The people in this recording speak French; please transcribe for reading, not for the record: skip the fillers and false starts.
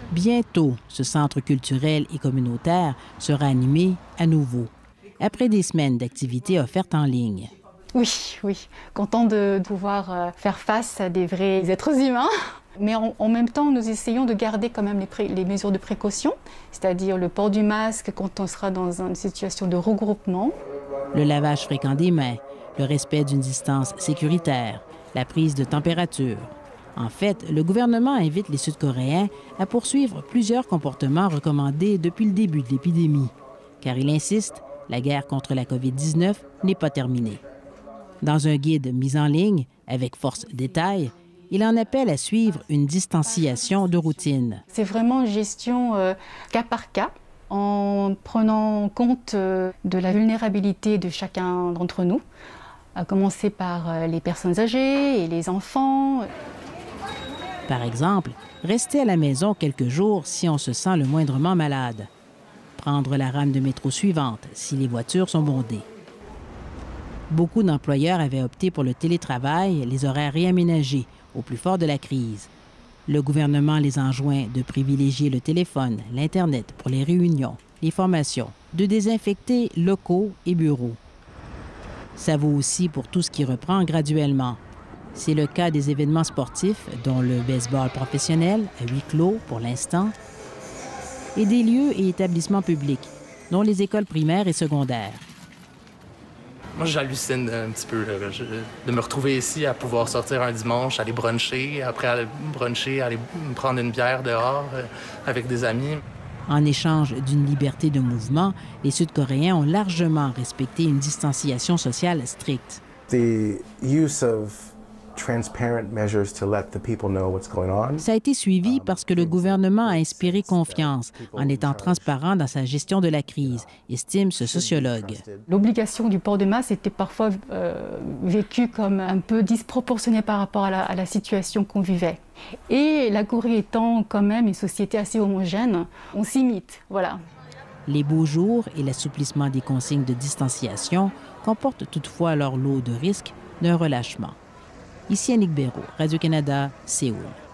Bientôt, ce centre culturel et communautaire sera animé à nouveau, après des semaines d'activités offertes en ligne. Oui. Content de pouvoir faire face à des vrais êtres humains. Mais en même temps, nous essayons de garder quand même les mesures de précaution, c'est-à-dire le port du masque quand on sera dans une situation de regroupement. Le lavage fréquent des mains, le respect d'une distance sécuritaire, la prise de température. En fait, le gouvernement invite les Sud-Coréens à poursuivre plusieurs comportements recommandés depuis le début de l'épidémie, car il insiste, la guerre contre la COVID-19 n'est pas terminée. Dans un guide mis en ligne, avec force détail, il en appelle à suivre une distanciation de routine. C'est vraiment une gestion cas par cas, en prenant compte de la vulnérabilité de chacun d'entre nous, à commencer par les personnes âgées et les enfants. Par exemple, rester à la maison quelques jours si on se sent le moindrement malade. Prendre la rame de métro suivante si les voitures sont bondées. Beaucoup d'employeurs avaient opté pour le télétravail, les horaires réaménagés au plus fort de la crise. Le gouvernement les enjoint de privilégier le téléphone, l'Internet pour les réunions, les formations, de désinfecter locaux et bureaux. Ça vaut aussi pour tout ce qui reprend graduellement. C'est le cas des événements sportifs, dont le baseball professionnel, à huis clos pour l'instant, et des lieux et établissements publics, dont les écoles primaires et secondaires. Moi, j'hallucine un petit peu là, de me retrouver ici à pouvoir sortir un dimanche, aller bruncher, après aller bruncher, aller prendre une bière dehors avec des amis. En échange d'une liberté de mouvement, les Sud-Coréens ont largement respecté une distanciation sociale stricte. The use of transparent measures to let the people know what's going on. Ça a été suivi parce que le gouvernement a inspiré confiance en étant transparent dans sa gestion de la crise, estime ce sociologue. L'obligation du port de masque était parfois vécue comme un peu disproportionnée par rapport à la situation qu'on vivait. Et la Corée étant quand même une société assez homogène, on s'imite, voilà. Les beaux jours et l'assouplissement des consignes de distanciation comportent toutefois leur lot de risques d'un relâchement. Ici Annick Béraud, Radio-Canada, Séoul.